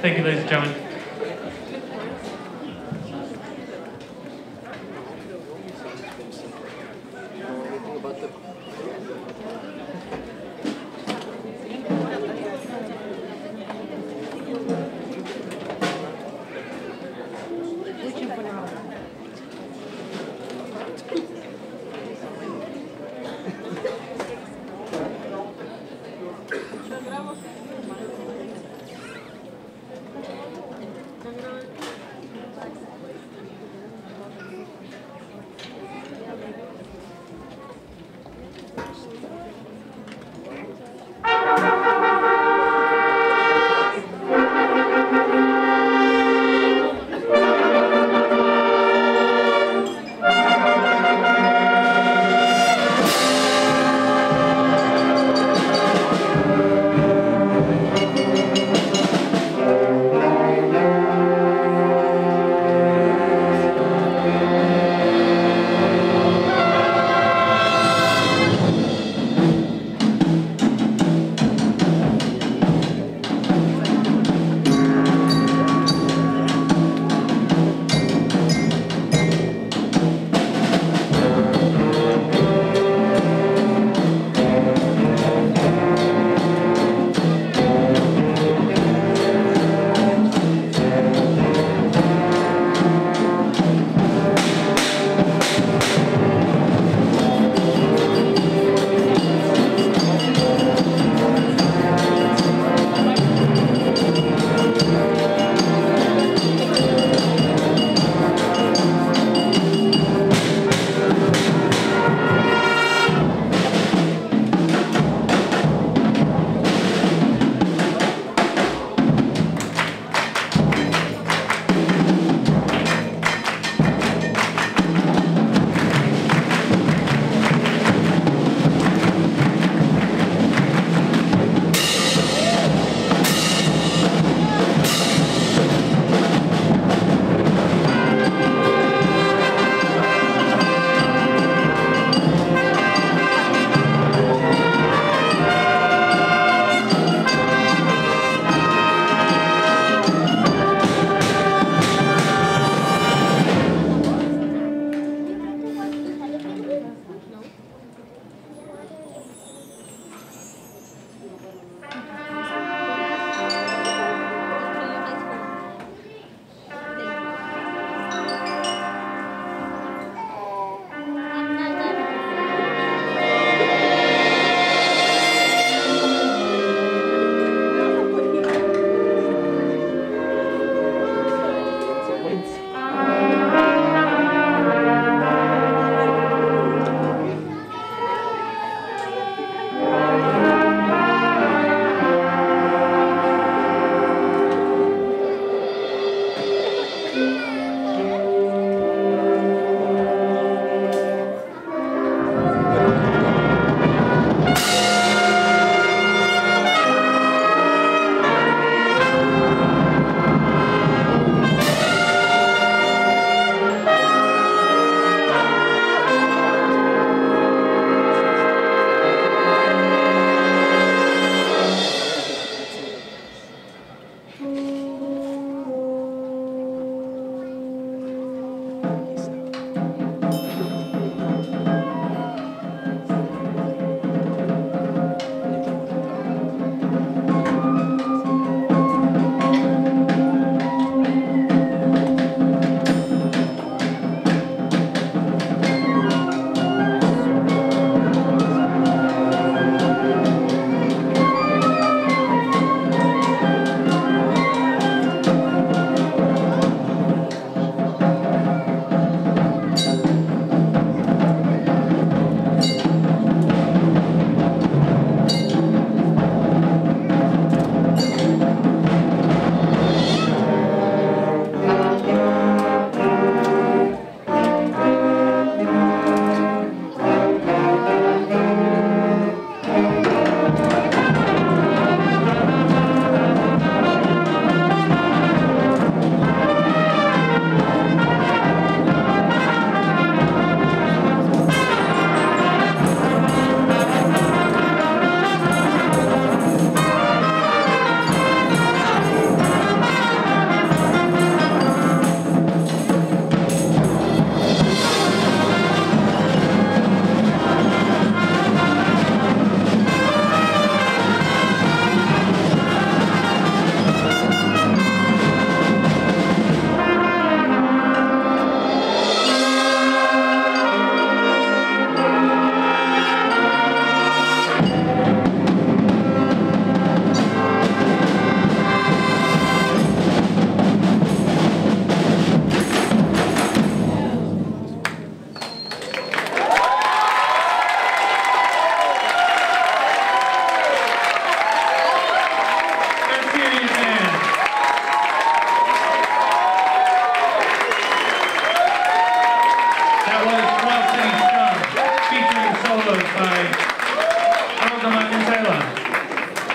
Thank you, ladies and gentlemen.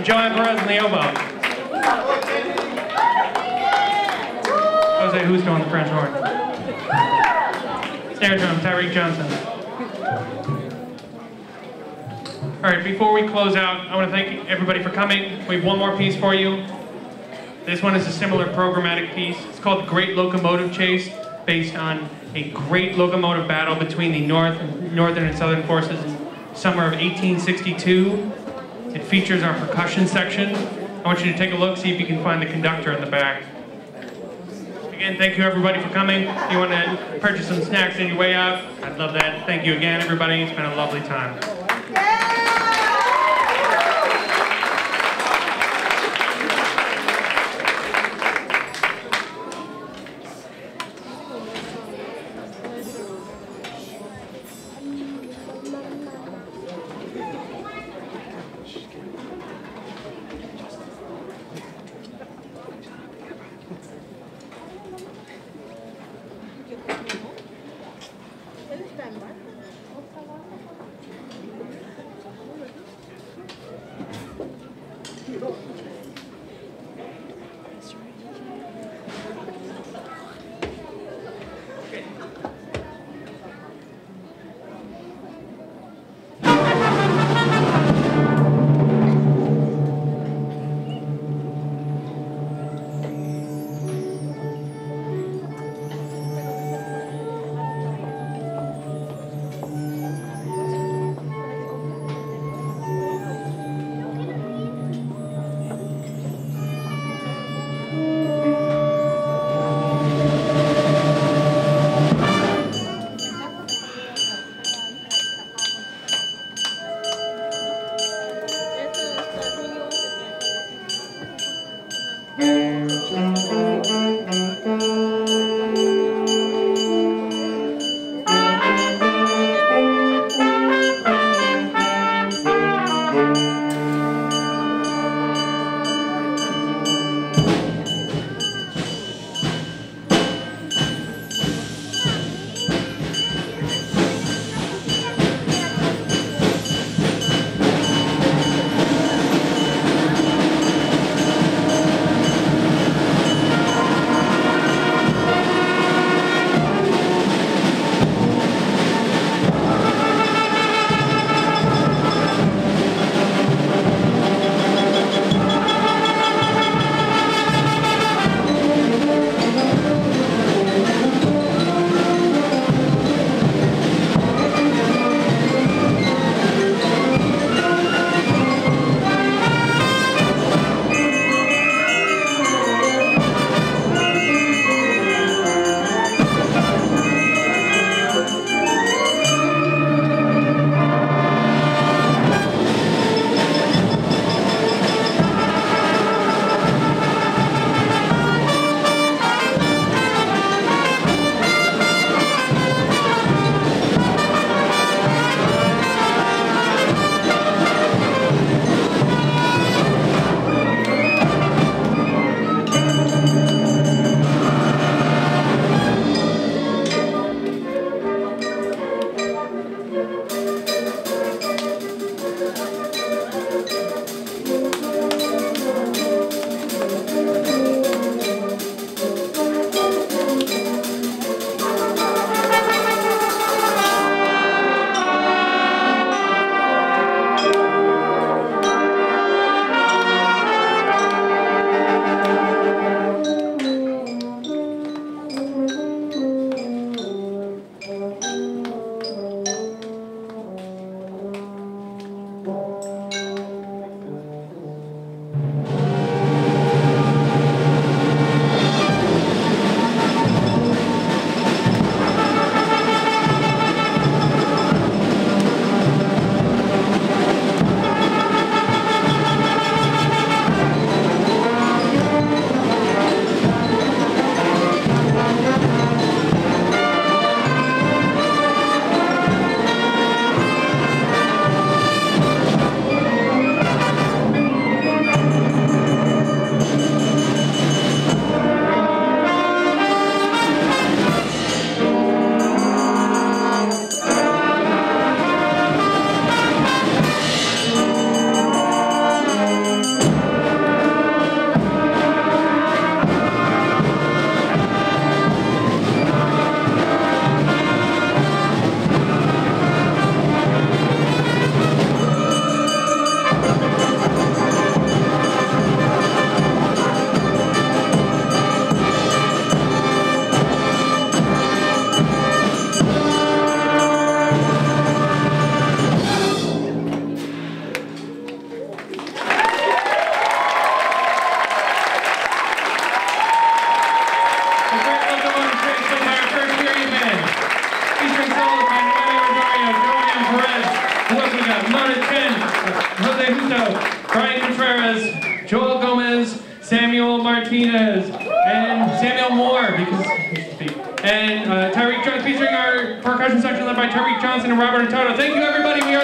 and Joanne Perez on the oboe. Jose Justo on the French horn. Snare drum, Tyreek Johnson. All right, before we close out, I want to thank everybody for coming. We have one more piece for you. This one is a similar programmatic piece. It's called Great Locomotive Chase, based on a great locomotive battle between the Northern and Southern forces in summer of 1862. It features our percussion section. I want you to take a look, see if you can find the conductor in the back. Again, thank you everybody for coming. If you want to purchase some snacks on your way out, I'd love that. Thank you again, everybody. It's been a lovely time. Samuel Martinez, and Samuel Moore, because and Tyreek Johnson, featuring our percussion section led by Tyreek Johnson and Robert Hurtado. Thank you, everybody. We are